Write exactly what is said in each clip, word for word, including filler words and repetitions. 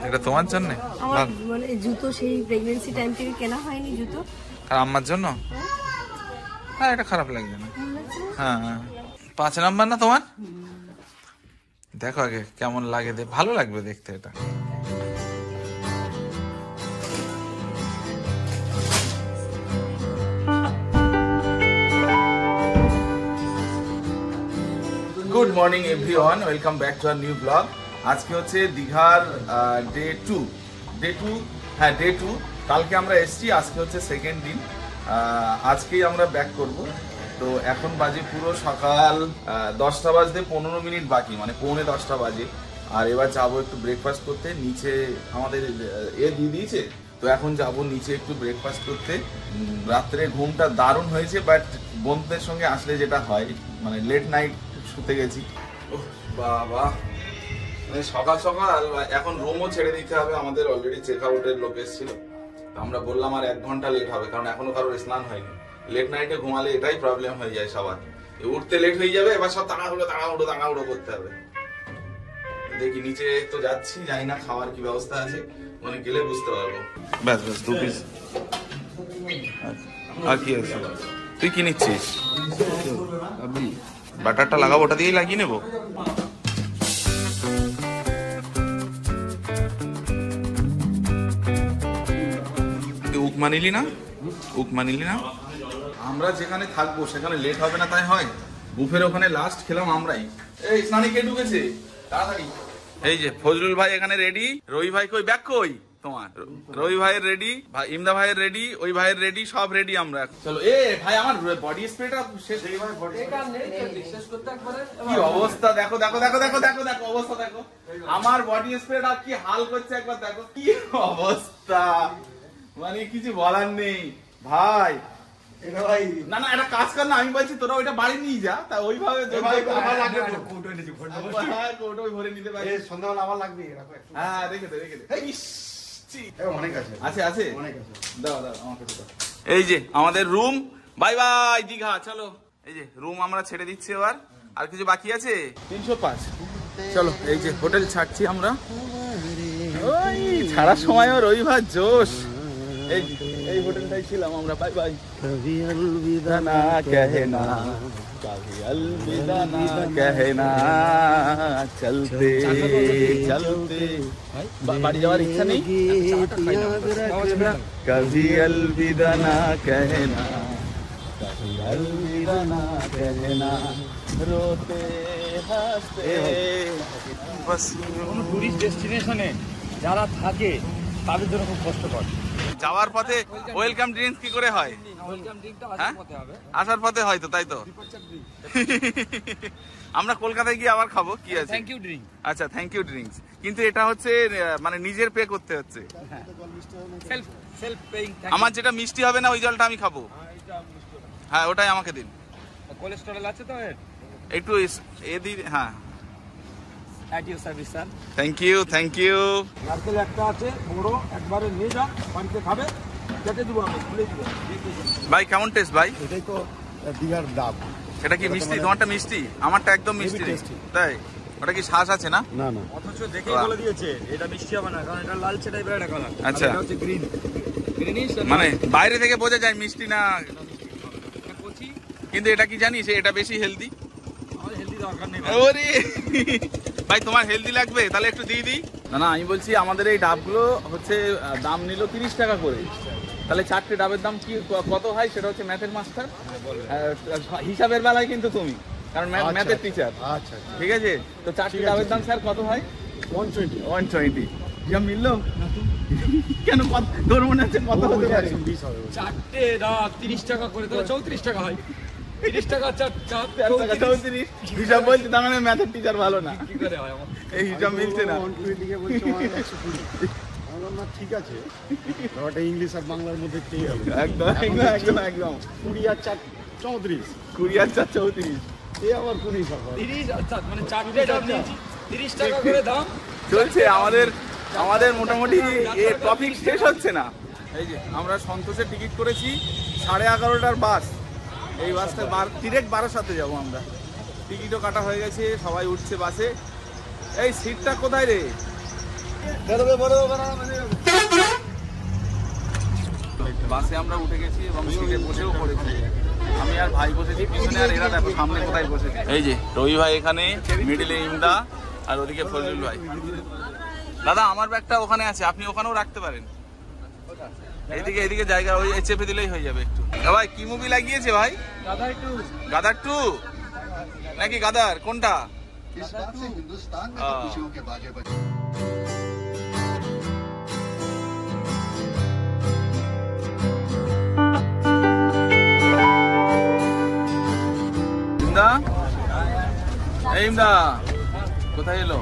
এটা তোমার জন্য? আমার মানে জুতো সেই প্রেগন্যান্সি টাইম থেকে কেনা হয়নি জুতো। আর আম্মার জন্য? হ্যাঁ, এটা খারাপ লাগছে না। হ্যাঁ, পাঁচ নাম্বার না তোমার? দেখো আগে কেমন লাগে, ভালো লাগবে দেখতে এটা। Good morning everyone, welcome back to our new blog. আজকে হচ্ছে দীঘার ডে টু ডে টু হ্যাঁ ডে টু কালকে আমরা এসছি, আজকে হচ্ছে সেকেন্ড দিন। আজকেই আমরা ব্যাক করব। তো এখন বাজে পুরো সকাল দশটা বাজতে পনেরো মিনিট বাকি, মানে পৌনে দশটা বাজে। আর এবার যাবো একটু ব্রেকফাস্ট করতে, নিচে আমাদের এ দিয়ে দিয়েছে, তো এখন যাব নিচে একটু ব্রেকফাস্ট করতে। রাত্রে ঘুমটা দারুণ হয়েছে, বাট বন্ধুদের সঙ্গে আসলে যেটা হয় মানে লেট নাইট শুতে গেছি। বাবা, মানে সকাল সকাল এখন রুমও ছেড়ে দিতে হবে আমাদের, অলরেডি চেক আউটের লোক এসেছিল। আমরা বললাম আর এক ঘন্টা লেট হবে, কারণ এখনো কারোর স্নান হয়নি। লেট নাইটে ঘুমালে এটাই প্রবলেম হয়ে যায় সবার, উঠতে লেট হয়ে যাবে, এবার সব তাড়াহুড়ো তাড়াহুড়ো তাড়াহুড়ো করতে হবে। দেখি নিচে তো যাচ্ছি, জানি না খাওয়ার কি ব্যবস্থা আছে, মানে গেলে বুঝতে পারবো। ব্যাস ব্যাস দু পিস। আর কি আছে? তুই কি নিচ্ছিস? বাটারটা লাগাবো, ওটা দিয়েই লাগিয়ে নেবো। উকমা নিলি না? উকমা নিলি না? আমরা যেখানে থাকবো সেখানে লেট হবে না তাই হয়? বুফের ওখানে লাস্ট খেলাম আমরাই। এই স্নানি কে ঢুকেছে? তাড়াতাড়ি। এই যে ফজলুল ভাই এখানে রেডি, রবি ভাই কই, ব্যাক কই তোমার? রবি ভাইয়ের রেডি, ভাই ইমদা ভাইয়ের রেডি, ওই ভাইয়ের রেডি, সব রেডি আমরা। চলো। এ ভাই আমার বডি স্প্রেটা শেষ হয়ে ভাই, বডি শেষ করতে একবারে। কি অবস্থা দেখো দেখো দেখো দেখো দেখো দেখো অবস্থা দেখো, আমার বডি স্প্রেটা কি হাল করছে একবার দেখো, কি অবস্থা, মানে কিছু বলার নেই ভাই। এটা ভাই না না এটা কাজ কর না, আমি বলছি তোরা ওইটা বাড়ি নিয়ে যা, তা ওইভাবে কৌটো ভরে নিতে পারি। সন্ধ্যাবেলা আবার লাগবে। হ্যাঁ রেখে দে রেখে দে, অনেক আছে আছে আছে দাও দাও আমাকে দাও। এই যে আমাদের রুম, বাই বাই দীঘা, চলো। এই যে রুম আমরা ছেড়ে দিচ্ছি এবার, আর কিছু বাকি আছে। তিনশো পাঁচ। চলো এই যে হোটেল ছাড়ছি আমরা। ওই ছাড়ার সময়ও রবিবার জোশ। এই এই হোটেলটাই ছিলাম আমরা। Bye bye. কভি अलविदा না कहना, কভি अलविदा না कहना, চলতে চলতে বাড়ি যাওয়ার ইচ্ছা নেই। কভি अलविदा না कहना, কভি अलविदा না कहना, রোতে হাসতে। বাস কোন টুরিস্ট ডেস্টিনেশনে যারা থাকে তাদের জন্য খুব কষ্টকর। যাওয়ার পথে ওয়েলকাম ড্রিঙ্কস কি করে হয়? ওয়েলকাম ড্রিঙ্কটা আসার পথে হবে। আসার পথে হয় তো, তাই তো। আমরা কলকাতায় গিয়ে আবার খাবো, কি আছে? Thank you drink. আচ্ছা থ্যাংক ইউ ড্রিঙ্কস, কিন্তু এটা হচ্ছে মানে নিজের পে করতে হচ্ছে। Self self paying. আমার যেটা মিষ্টি হবে না ওই জলটা আমি খাবো। হ্যাঁ ওটাই আমাকে দিন। কোলেস্টেরল আছে তো একটু এ দি। হ্যাঁ at your service sir. Thank you, thank you. নারকেল একটা আছে বড়, একবারে নিয়ে যা, বাড়িতে খাবে, কেটে দেব আমি, খুলে দেব। ভাই কেমন টেস্ট ভাই? এটাই তো দীঘার ডাব। এটা কি মিষ্টি? তোমারটা মিষ্টি, আমারটা একদম মিষ্টি নেই, তাই? ওটা কি শ্বাস আছে না? না না, অথচ দেখেই বলে দিয়েছে এটা মিষ্টি হবে না, কারণ এটা লালচে টাইপের একটা কালার। আচ্ছা, এটা হচ্ছে গ্রিন। গ্রিনিশ মানে বাইরে থেকে বোঝা যায় মিষ্টি না, কিন্তু এটা কি জানিস এটা বেশি হেলদি। আমার হেলদি দরকার নেই। ওরে ভাই তোমার হেলদি লাগবে তাহলে একটু দিয়ে দিই। না না আমি বলছি আমাদের এই ডাবগুলো হচ্ছে দাম নিল তিরিশ টাকা করে, তাহলে চারটে ডাবের দাম কি কত হয় সেটা হচ্ছে ম্যাথের মাস্টার হিসাবের বেলায় কিন্তু তুমি, কারণ ম্যাথের টিচার। আচ্ছা ঠিক আছে, তো চারটে ডাবের দাম স্যার কত হয়? One twenty. ওয়ান টোয়েন্টি যা মিললো কেন? তোর মনে হচ্ছে কত হতে পারে? চারটে ডাব তিরিশ টাকা করে, তাহলে চৌত্রিশ টাকা হয়। তিরিশ টাকা চৌত্রিশ হিসাব বলছে, তার মানে ম্যাথের টিচার ভালো না, এই হিসাব মিলছে না। ঠিক আছে, ইংলিশ আর বাংলার মধ্যে একদম একদম একদম একদম কুড়ি আর চার চৌত্রিশ, কুড়ি আর চার চৌত্রিশ, এই আবার কুড়ি তিরিশ। আচ্ছা মানে চারটে তিরিশ টাকা করে দাম চলছে আমাদের। আমাদের মোটামুটি টপিক শেষ হচ্ছে না। এই যে আমরা সন্তোষের টিকিট করেছি সাড়ে এগারোটার বাস, এই বাসটা ডিরেক্ট বারাসাতে যাবো আমরা। টিকিটও কাটা হয়ে গেছে, সবাই উঠছে বাসে। এই সিটটা কোথায় রে? বাসে আমরা উঠে গেছি এবং সিটে বসেও পড়েছি। আমি আর ভাই বসেছি পিছনে, আর এরা দেখো সামনে কোথায় বসেছে। এই যে রবি ভাই এখানে, মিডিলে ইমদা, আর ওদিকে ফজলুল ভাই। দাদা আমার ব্যাগটা ওখানে আছে, আপনি ওখানেও রাখতে পারেন। এইদিকে এইদিকে জায়গা ওই চেপে দিলেই হয়ে যাবে একটু। ভাই কি মুভি লাগিয়েছে ভাই? গাদার টু। গাদার টু নাকি গাদার কোনটা? ইমদা, এই ইমদা কোথায় এলো?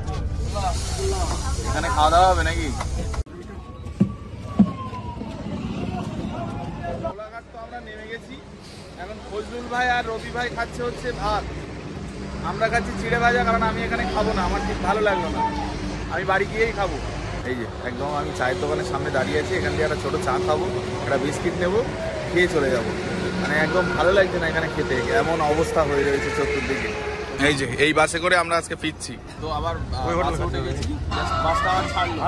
এখানে খাওয়া দাওয়া হবে নাকি? আমরা নেমে গেছি এখন। ফজলুল ভাই আর রবি ভাই খাচ্ছে হচ্ছে ভাত, আমরা খাচ্ছি চিড়ে ভাজা, কারণ আমি এখানে খাবো না, আমার ঠিক ভালো লাগলো না, আমি বাড়ি গিয়েই খাবো। এই যে একদম আমি চায়ের দোকানের সামনে দাঁড়িয়ে আছি, এখান থেকে একটা ছোটো চা খাবো, একটা বিস্কিট নেবো, খেয়ে চলে যাবো। মানে একদম ভালো লাগছে না এখানে খেতে, এমন অবস্থা হয়ে রয়েছে চতুর্দিকে। এই যে এই বাসে করে আমরা আজকে ফিরছি, তো আবার উঠে গেছি, বাসটা আবার ছাড়লো।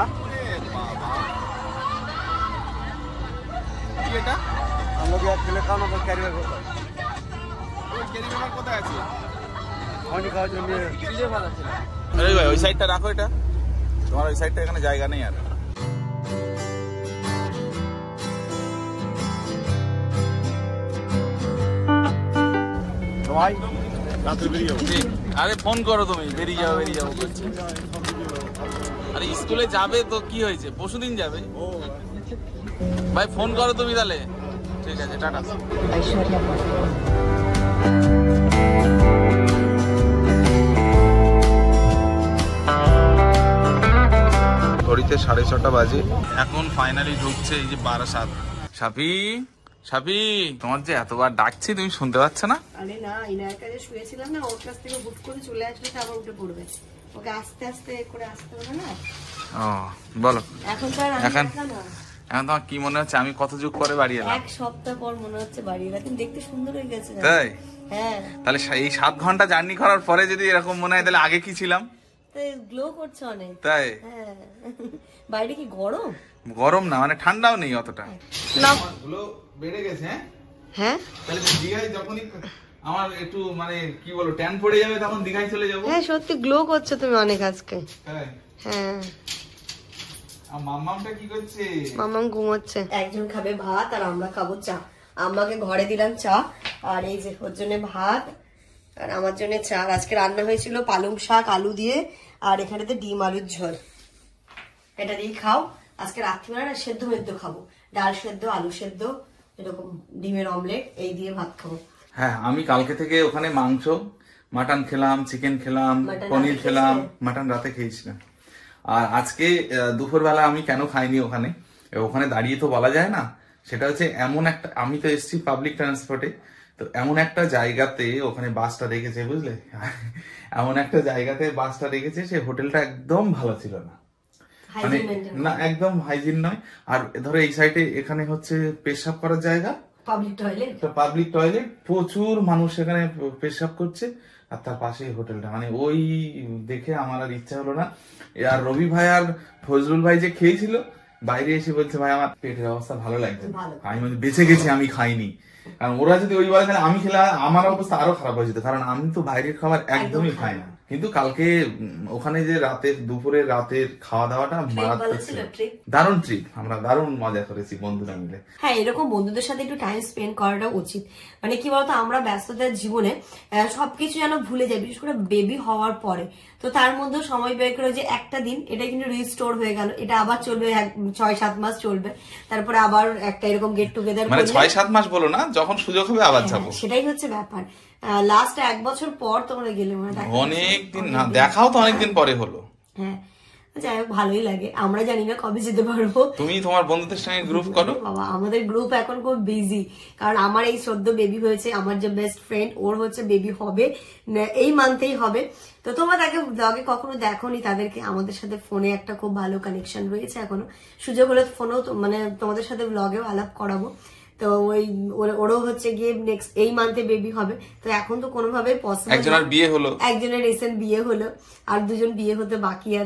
কি এটা? কোথায় আছে? ভাই ওই সাইডটা রাখো, এটা তোমার ওই সাইডটা, এখানে জায়গা নেই আর। আরে ফোন করো তুমি, বেরিয়ে যাবো বেরিয়ে যাবো করছি। আরে স্কুলে যাবে তো কি হয়েছে, পরশুদিন যাবে ভাই, ফোন করো তুমি তাহলে। ঠিক আছে, টাটা। ঘড়িতে সাড়ে ছটা বাজে, এখন ফাইনালি ঢুকছে এই যে বারাসাত। সাফি, সাফি তোমার যে এতবার ডাকছি তুমি শুনতে পাচ্ছ না? আরে না, ইনার কাছে শুয়েছিলাম না, ওর কাছ থেকে হুট করে চলে আসলে তো আবার উঠে পড়বে, ওকে আস্তে আস্তে করে আসতে হবে না। ও বলো, এখন তো আর এখন এখন তোমার কি মনে হচ্ছে আমি কত যুগ পরে বাড়ি এলাম? এক সপ্তাহ পর মনে হচ্ছে বাড়ি এলাম, কিন্তু দেখতে সুন্দর হয়ে গেছে। তাই? হ্যাঁ। তাহলে এই সাত ঘন্টা জার্নি করার পরে যদি এরকম মনে হয়, তাহলে আগে কি ছিলাম? গ্লো করছে অনেক। তাই? হ্যাঁ। বাইরে কি গরম? গরম না, মানে ঠান্ডাও নেই অতটা। না গুলো বেড়ে গেছে। হ্যাঁ হ্যাঁ, তাহলে দীঘায় যখনই আমার একটু মানে কি বলো ট্যান পড়ে যাবে, তখন দীঘায় চলে যাবো। হ্যাঁ সত্যি গ্লো করছে তুমি অনেক আজকে। হ্যাঁ হ্যাঁ। আর মাম্মামটা কি করছে? মাম্মাম ঘুমোচ্ছে। একজন খাবে ভাত আর আমরা খাবো চা। আম্মাকে ঘরে দিলাম চা, আর এই যে ওর জন্য ভাত আর আমার জন্য চা। আজকে রান্না হয়েছিল পালং শাক আলু দিয়ে, আর এখানেতে ডিম আলুর ঝোল। এটা দিয়ে খাও। আজকে রাত্রিবেলা না সেদ্ধ মেদ্ধ খাবো, ডাল সেদ্ধ, আলু সেদ্ধ, এরকম ডিমের অমলেট, এই দিয়ে ভাত খাবো। হ্যাঁ আমি কালকে থেকে ওখানে মাংস মাটন খেলাম, চিকেন খেলাম, পনির খেলাম। মাটন রাতে খেয়েছিলাম। আর আজকে দুপুরবেলা আমি কেন খাইনি ওখানে, ওখানে দাঁড়িয়ে তো বলা যায় না। সেটা হচ্ছে এমন একটা, আমি তো এসেছি পাবলিক ট্রান্সপোর্টে, তো এমন একটা জায়গাতে ওখানে বাসটা রেখেছে, বুঝলে, এমন একটা জায়গাতে বাসটা রেখেছে, সে হোটেলটা একদম ভালো ছিল না, মানে না একদম হাইজিন নয়। আর ধরো এই সাইডে এখানে হচ্ছে পেশাব করার জায়গা, পাবলিক টয়লেট, পাবলিক টয়লেট, প্রচুর মানুষ এখানে পেশাব করছে, আর তার পাশে হোটেলটা, মানে ওই দেখে আমার আর ইচ্ছা হলো না। আর রবি ভাই আর ফজলুল ভাই যে খেয়েছিল, বাইরে এসে বলছে ভাই আমার পেটের অবস্থা ভালো লাগছে, আমি মানে বেঁচে গেছি, আমি খাইনি। কারণ ওরা যদি ওই বলে আমি খেলে আমার অবস্থা আরো খারাপ হয়ে যেত, কারণ আমি তো বাইরের খাবার একদমই খাই না। কিন্তু কালকে ওখানে যে রাতের দুপুরের রাতের খাওয়া দাওয়াটা মারাত্মক ছিল, দারুণ ট্রিপ, আমরা দারুণ মজা করেছি বন্ধুরা মিলে। হ্যাঁ এরকম বন্ধুদের সাথে একটু টাইম স্পেন্ড করাটা উচিত। মানে কি বলতো, আমরা ব্যস্ততার জীবনে সবকিছু যেন ভুলে যাই, বিশেষ করে বেবি হওয়ার পরে। তো তার মধ্যে সময় বের করে যে একটা দিন, এটা কিন্তু রিস্টোর হয়ে গেল, এটা আবার চলবে ছয় সাত মাস চলবে, তারপরে আবার একটা এরকম গেট টুগেদার, মানে ছয় সাত মাস বলো না, যখন সুযোগ হবে আবার যাবো, সেটাই হচ্ছে ব্যাপার। লাস্ট এক বছর পর তোমরা গেলে, অনেকদিন না দেখাও তো, অনেকদিন পরে হলো। হ্যাঁ যাই হোক, ভালোই লাগে। আমরা জানি না কবে যেতে পারবো। তুমি তোমার বন্ধুদের সঙ্গে গ্রুপ করো। বাবা আমাদের গ্রুপ এখন খুব বিজি, কারণ আমার এই সদ্য বেবি হয়েছে, আমার যে বেস্ট ফ্রেন্ড ওর হচ্ছে বেবি হবে এই মান্থেই হবে। তো তোমরা তাকে ব্লগে কখনো দেখোনি, তাদেরকে আমাদের সাথে ফোনে একটা খুব ভালো কানেকশন রয়েছে এখনো। সুযোগ হলে ফোনেও মানে তোমাদের সাথে ব্লগেও আলাপ করাবো। তো ওই ওরও হচ্ছে গিয়ে নেক্সট এই মান্থে বেবি হবে। তো এখন তো কোনোভাবে পসিবল, একজনের বিয়ে হলো, একজনের রিসেন্ট বিয়ে হলো, আর দুজন বিয়ে হতে বাকি আছে।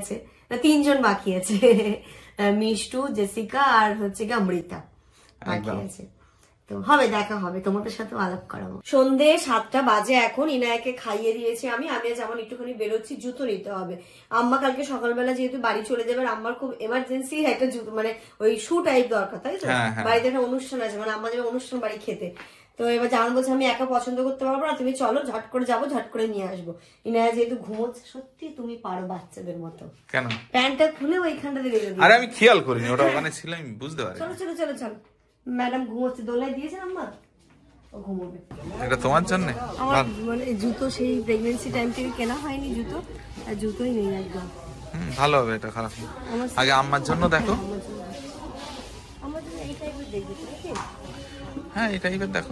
না তিনজন বাকি আছে, মিষ্টু, জেসিকা আর হচ্ছে কি অমৃতা বাকি আছে। তো হবে, দেখা হবে, তোমাদের সাথে আলাপ করাবো। সন্ধে সাতটা বাজে এখন, ইনায়াকে খাইয়ে দিয়েছি আমি আমি যেমন একটুখানি বেরোচ্ছি, জুতো নিতে হবে। আম্মা কালকে সকালবেলা যেহেতু বাড়ি চলে যাবে, আম্মার খুব এমার্জেন্সি একটা জুতো, মানে ওই শু টাইপ দরকার, তাই তো? বাড়িতে একটা অনুষ্ঠান আছে, মানে আম্মা যাবে অনুষ্ঠান বাড়ি খেতে। তো এবার জামান বলছে আমি একা পছন্দ করতে পারবো না, তুমি চলো, ঝট করে যাবো, ঝট করে নিয়ে আসবো। ইনায়া যেহেতু ঘুমোচ্ছে, সত্যি তুমি পারো বাচ্চাদের মতো। কেন? প্যান্টটা খুলে ওইখানটা দিয়ে রেখে দিই। আরে আমি খেয়াল করিনি, ওটা ওখানে ছিল, আমি বুঝতে পারি। চলো চলো চলো চলো, ম্যাডাম ঘুমোচ্ছে, দোলায় দিয়েছেন আম্মা, ও ঘুমোবে। এটা তোমার জন্য আমার মানে জুতো সেই প্রেগন্যান্সি টাইম থেকে কেনা হয়নি জুতো, আর জুতোই নেই একদম। হুম, ভালো হবে, এটা খারাপ না। আগে আম্মার জন্য দেখো। আমার জন্য এই টাইপের দেখবে নাকি? হ্যাঁ, এই টাইপের দেখো।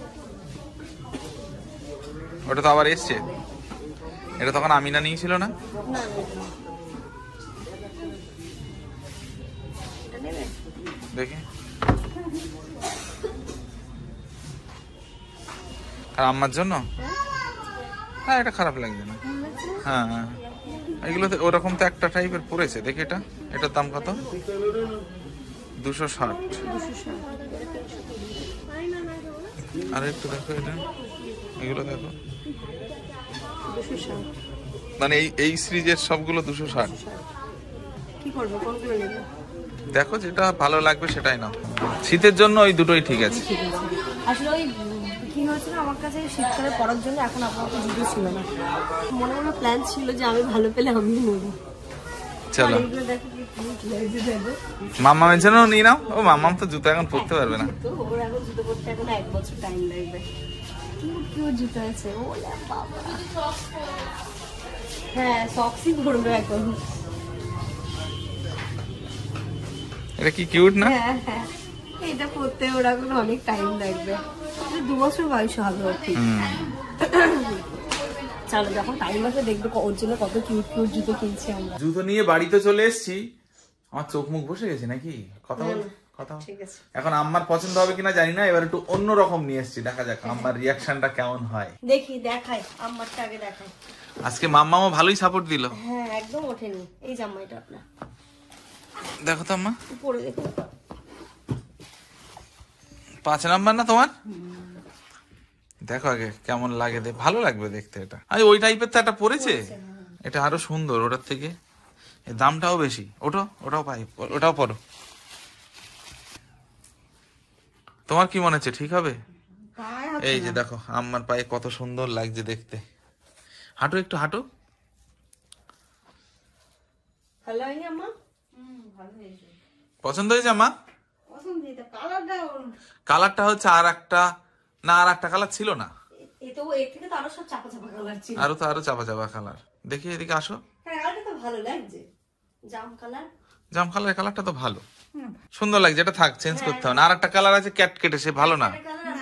ওটা তো আবার এসছে, এটা তখন আমিনা নিয়েছিল না? দেখি, আর আম্মার জন্য হ্যাঁ, এটা খারাপ লাগছে না। হ্যাঁ হ্যাঁ, এগুলো ওরকম তো একটা টাইপের পড়েছে, দেখি এটা, এটার দাম কত? দুশো ষাট। আর একটু দেখো এটা, এগুলো দেখো, মানে এই এই সিরিজের সবগুলো দুশো ষাট। কি করবো, কোনগুলো নেব? দেখো যেটা ভালো লাগবে সেটাই নাও, শীতের জন্য ওই দুটোই ঠিক আছে। আসলে ওই কি হয়েছিল, আমার কাছে শীতকালে পরার জন্য এখন আপাতত জুতো ছিল না, মনে মনে প্ল্যান ছিল যে আমি ভালো পেলে আমি নেবো। চলো মাম্মামের জন্য নিয়ে নাও। ও মাম্মাম তো জুতো এখন পরতে পারবে না, ওর এখন জুতো পরতে এখন এক বছর টাইম লাগবে। কিউট কিউট জুতো আছে, ওলে বাবা। হ্যাঁ, সক্সই পরবে এখন। এটা কি কিউট না? হ্যাঁ হ্যাঁ, এটা পরতে ওর এখন অনেক টাইম লাগবে, দু বছর বয়স হবে ওর ঠিক। চলো যখন টাইম আছে দেখবে ওর জন্য কত কিউট কিউট জুতো কিনছি আমরা। জুতো নিয়ে বাড়িতে চলে এসেছি, আমার চোখ মুখ বসে গেছে নাকি কথা বল কথা। ঠিক আছে, এখন আম্মার পছন্দ হবে কিনা জানি না, এবার একটু অন্যরকম নিয়ে এসেছি, দেখা যাক আম্মার রিয়াকশনটা কেমন হয়। দেখি দেখাই, আম্মারটা আগে দেখাই। আজকে মাম্মাও ভালোই সাপোর্ট দিল। হ্যাঁ একদম ওঠেনি, এই জামাইটা আপনার দেখো তো আম্মা, পরে দেখো, পাঁচ নাম্বার না তোমার? দেখো আগে কেমন লাগে, ভালো লাগবে দেখতে। এটা আরে ওই টাইপের তো একটা পড়েছে, এটা আরো সুন্দর ওটার থেকে, দামটাও বেশি। ওটো ওটাও পাই, ওটাও পড়ো। তোমার কি মনে হচ্ছে ঠিক হবে? এই যে দেখো আম্মার পায়ে কত সুন্দর লাগছে দেখতে। হাঁটো একটু, হাঁটো। ভালো হয়নি আম্মা? হুম, ভালো হয়েছে। পছন্দ হয়েছে আম্মা? পছন্দ হয়েছে। কালারটা কালারটা হচ্ছে আর একটা না, আর একটা কালার ছিল না, এতো এর থেকে তো আরো সব চাপা চাপা কালার ছিল। আরো তো আরো চাপা চাপা কালার। দেখি এদিকে আসো। হ্যাঁ, কালারটা তো ভালো লাগছে, জাম কালার। জাম কালারের কালারটা তো ভালো, সুন্দর লাগছে। এটা থাক, চেঞ্জ করতে হবে না। আর একটা কালার আছে ক্যাট কেটে, সে ভালো না,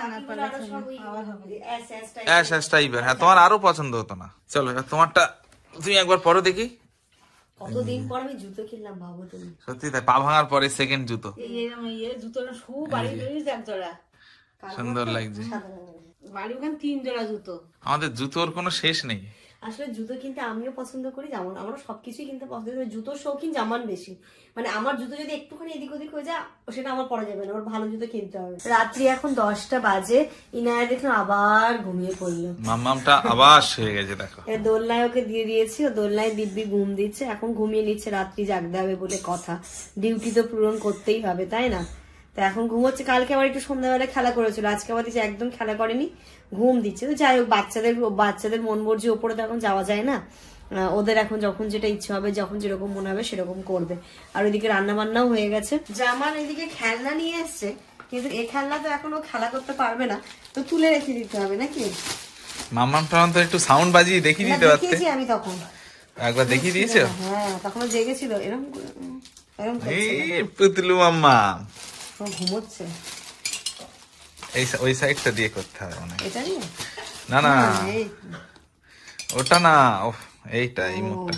অ্যাশ অ্যাশ টাইপের। হ্যাঁ, তোমার আরো পছন্দ হতো না। চলো এবার তোমারটা তুমি একবার পরো দেখি। কতদিন পর আমি জুতো কিনলাম ভাবো তুমি। সত্যি তাই, পা ভাঙার পরে সেকেন্ড জুতো। জুতোটা শু বাড়ি এক জোড়া, সুন্দর লাগছে। বাড়ি ওখানে তিন জোড়া জুতো। আমাদের জুতোর কোনো শেষ নেই। আসলে জুতো কিনতে আমিও পছন্দ করি, যেমন আমরা সবকিছুই কিনতে পছন্দ করি, জুতোর শৌখিন জামান বেশি। মানে আমার জুতো যদি একটুখানি এদিক ওদিক হয়ে যায় সেটা আমার পরা যাবে না, ওর ভালো জুতো কিনতে হবে। রাত্রি এখন দশটা বাজে, ইনায়া দেখলাম আবার ঘুমিয়ে পড়লো। মাম্মামটা আবার হয়ে গেছে দেখো। দোলনায় ওকে দিয়ে দিয়েছি, ও দোলনায় দিব্যি ঘুম দিচ্ছে, এখন ঘুমিয়ে নিচ্ছে, রাত্রি জাগতে হবে বলে কথা, ডিউটি তো পূরণ করতেই হবে তাই না। তো এখন ঘুমোচ্ছে, কালকে আবার একটু সন্ধ্যাবেলা খেলা করেছিল, আজকে আবার দিচ্ছে একদম খেলা করেনি, ঘুম দিচ্ছে। তো যাই হোক, বাচ্চাদের বাচ্চাদের মন মর্জি ওপরে তো এখন যাওয়া যায় না, ওদের এখন যখন যেটা ইচ্ছে হবে, যখন যেরকম মনে হবে সেরকম করবে। আর ওইদিকে রান্না বান্নাও হয়ে গেছে। জামান এদিকে খেলনা নিয়ে এসছে, কিন্তু এই খেলনা তো এখন ও খেলা করতে পারবে না, তো তুলে রেখে দিতে হবে নাকি। মাম্মাম টাম তো একটু সাউন্ড বাজিয়ে দেখিয়ে দিতে পারতে। আমি তখন একবার দেখিয়ে দিয়েছো? হ্যাঁ, তখন জেগেছিল এরকম এরকম এই পুতলু মাম্মা ঘুমোচ্ছে। এই ওই সাইডটা দিয়ে করতে হবে মনে হয়। এটা নিয়ে না না, ওটা না, ওহ এইটা, এই মুখটা,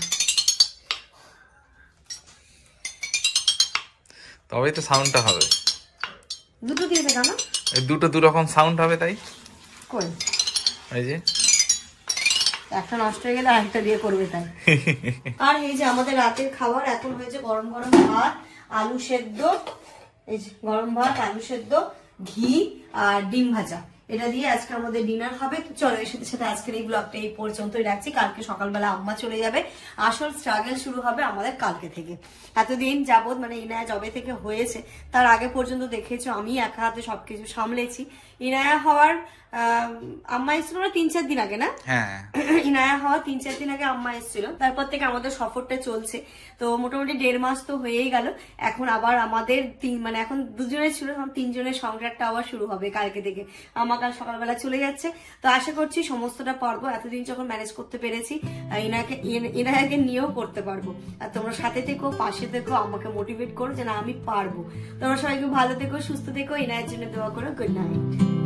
তবেই তো সাউন্ডটা হবে। দুটো দিয়েছে কেন? এই দুটো দু রকম সাউন্ড হবে তাই। কই এই যে একটা নষ্ট হয়ে গেলে আরেকটা দিয়ে করবে তাই। আর এই যে আমাদের রাতের খাবার এখন হয়েছে গরম গরম ভাত, আলু সেদ্ধ, এই যে গরম ভাত, আলু সেদ্ধ, ঘি আর ডিম ভাজা, এটা দিয়ে আজকে আমাদের ডিনার হবে। তো চলো এর সাথে সাথে আজকের এই ব্লগটা এই পর্যন্তই রাখছি। কালকে সকালবেলা আম্মা চলে যাবে, আসল স্ট্রাগল শুরু হবে আমাদের কালকে থেকে। এতদিন যাবত মানে ইনায়া জবে থেকে হয়েছে তার আগে পর্যন্ত দেখেছো আমি একা হাতে সবকিছু সামলেছি। ইনায়া হওয়ার আহ আম্মা এসেছিল না তিন চার দিন আগে, না হ্যাঁ ইনায়া হওয়ার তিন চার দিন আগে আম্মা এসেছিল, তারপর থেকে আমাদের সফরটা চলছে। তো মোটামুটি দেড় মাস তো হয়েই গেল। এখন আবার আমাদের তিন মানে এখন দুজনের ছিল, এখন তিনজনের সংসারটা আবার শুরু হবে কালকে থেকে। আমা কাল সকালবেলা চলে যাচ্ছে, তো আশা করছি সমস্তটা পারবো। এতদিন যখন ম্যানেজ করতে পেরেছি ইনাকে ইনায়াকে নিয়েও করতে পারবো। আর তোমরা সাথে থেকো, পাশে থেকো, আমাকে মোটিভেট করো যে না আমি পারবো। তোমরা সবাইকে ভালো থেকো, সুস্থ থেকো, ইনায়ের জন্য দোয়া করো। Good night.